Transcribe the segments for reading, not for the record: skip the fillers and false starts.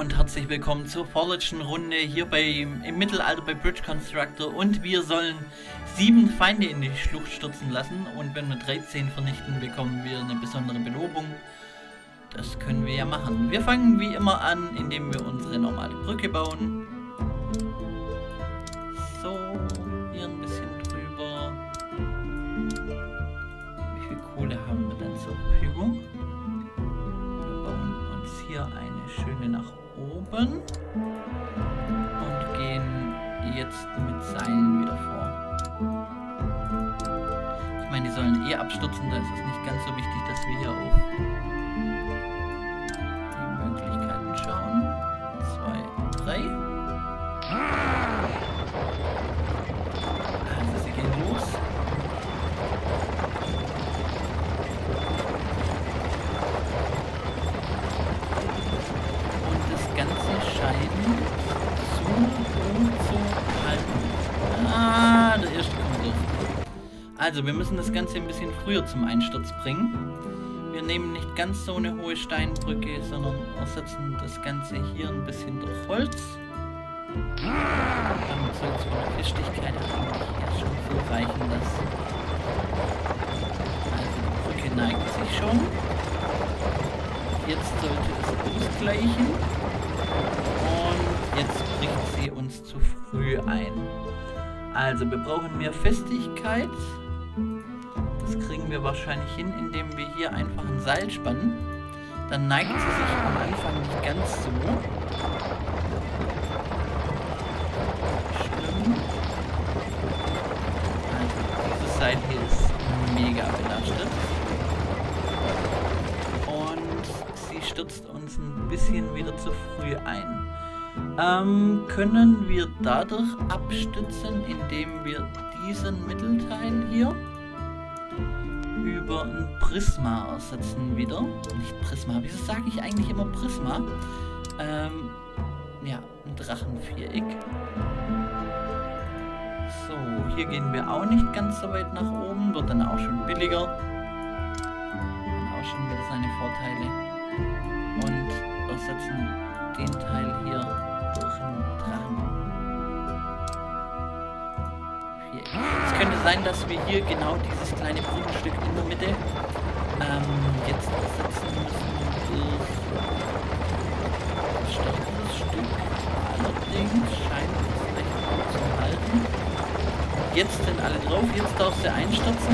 und herzlich willkommen zur vorletzten Runde hier im Mittelalter bei Bridge Constructor, und wir sollen 7 Feinde in die Schlucht stürzen lassen, und wenn wir 13 vernichten, bekommen wir eine besondere Belobung. Das können wir ja machen. Wir fangen wie immer an, indem wir unsere normale Brücke bauen. So, hier ein bisschen drüber. Wie viel Kohle haben wir denn zur Verfügung? Wir bauen uns hier eine schöne nach oben und gehen jetzt mit Seilen wieder vor. Ich meine, die sollen eh abstürzen, da ist es nicht ganz so wichtig, dass wir hier auf die Möglichkeiten schauen. 2, 3. Also sie gehen los. Und das Ganze scheint so gut zu halten. Ah, der erste kommt durch. Also wir müssen das Ganze ein bisschen früher zum Einsturz bringen. Wir nehmen nicht ganz so eine hohe Steinbrücke, sondern ersetzen das Ganze hier ein bisschen durch Holz. Damit soll es von der Festigkeit eigentlich schon so reichen, dass also die Brücke neigt sich schon. Jetzt sollte es ausgleichen. Und jetzt bricht sie uns zu früh ein. Also wir brauchen mehr Festigkeit. Das kriegen wir wahrscheinlich hin, indem wir hier einfach ein Seil spannen. Dann neigt sie sich am Anfang nicht ganz so. Schlimm. Also dieses Seil hier ist mega belastet. Und sie stürzt uns ein bisschen wieder zu früh ein. Können wir dadurch abstützen, indem wir diesen Mittelteil hier über ein Prisma ersetzen wieder. Nicht Prisma, wieso sage ich eigentlich immer Prisma? Ja, ein Drachenviereck. So, hier gehen wir auch nicht ganz so weit nach oben, wird dann auch schon billiger. Hat auch schon wieder seine Vorteile. Und ersetzen den Teil hier durch einen Drachen. Es könnte sein, dass wir hier genau dieses kleine Brückenstück in der Mitte jetzt ersetzen müssen durch ein stärkeres Stück. Allerdings scheint es recht gut zu halten. Jetzt sind alle drauf, jetzt darf sie einstürzen.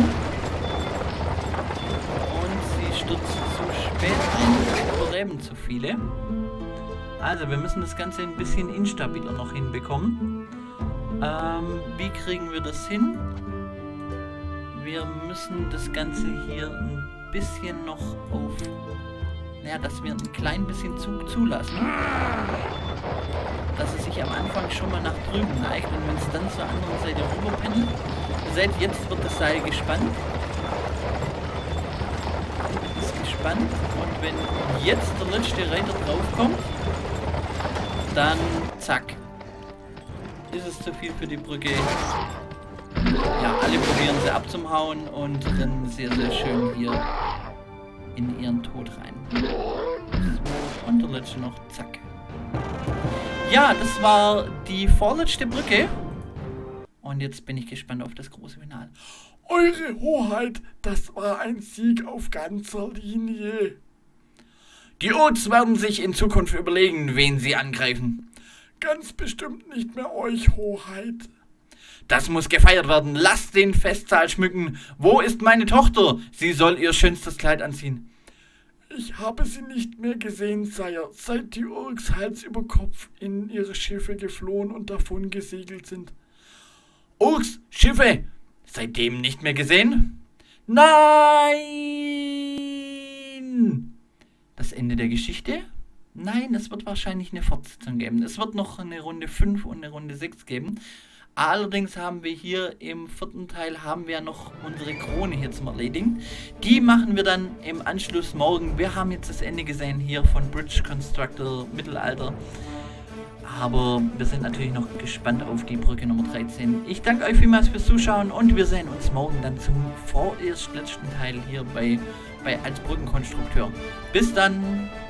Und sie stürzt zu spät ein, es überleben zu viele. Also wir müssen das Ganze ein bisschen instabiler noch hinbekommen. Wie kriegen wir das hin? Wir müssen das Ganze hier ein bisschen noch auf... Naja, dass wir ein klein bisschen Zug zulassen. Dass es sich am Anfang schon mal nach drüben neigt und wenn es dann zur anderen Seite rüberpendelt. Ihr seht, jetzt wird das Seil gespannt. Ist gespannt. Und wenn jetzt der letzte Reiter draufkommt, dann zack. Ist es zu viel für die Brücke. Ja, alle probieren sie abzuhauen und rennen sehr, sehr schön hier in ihren Tod rein. So, und der letzte noch, zack. Ja, das war die vorletzte Brücke. Und jetzt bin ich gespannt auf das große Finale. Eure Hoheit, das war ein Sieg auf ganzer Linie. Die Oats werden sich in Zukunft überlegen, wen sie angreifen. Ganz bestimmt nicht mehr euch, Hoheit. Das muss gefeiert werden. Lasst den Festsaal schmücken. Wo ist meine Tochter? Sie soll ihr schönstes Kleid anziehen. Ich habe sie nicht mehr gesehen, Sire, seit die Urks Hals über Kopf in ihre Schiffe geflohen und davon gesegelt sind. Urks Schiffe? Seitdem nicht mehr gesehen? Nein! Das Ende der Geschichte? Nein, es wird wahrscheinlich eine Fortsetzung geben. Es wird noch eine Runde 5 und eine Runde 6 geben. Allerdings haben wir hier im 4. Teil haben wir noch unsere Krone hier zum Erledigen. Die machen wir dann im Anschluss morgen. Wir haben jetzt das Ende gesehen hier von Bridge Constructor Mittelalter. Aber wir sind natürlich noch gespannt auf die Brücke Nummer 13. Ich danke euch vielmals fürs Zuschauen und wir sehen uns morgen dann zum vorerst letzten Teil hier als Brückenkonstrukteur. Bis dann!